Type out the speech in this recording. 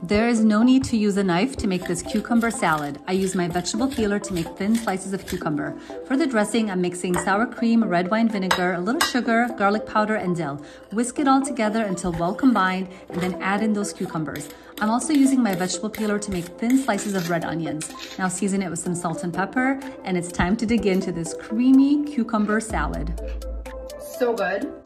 There is no need to use a knife to make this cucumber salad. I use my vegetable peeler to make thin slices of cucumber. For the dressing, I'm mixing sour cream, red wine vinegar, a little sugar, garlic powder, and dill. Whisk it all together until well combined, and then add in those cucumbers. I'm also using my vegetable peeler to make thin slices of red onions. Now season it with some salt and pepper, and it's time to dig into this creamy cucumber salad. So good.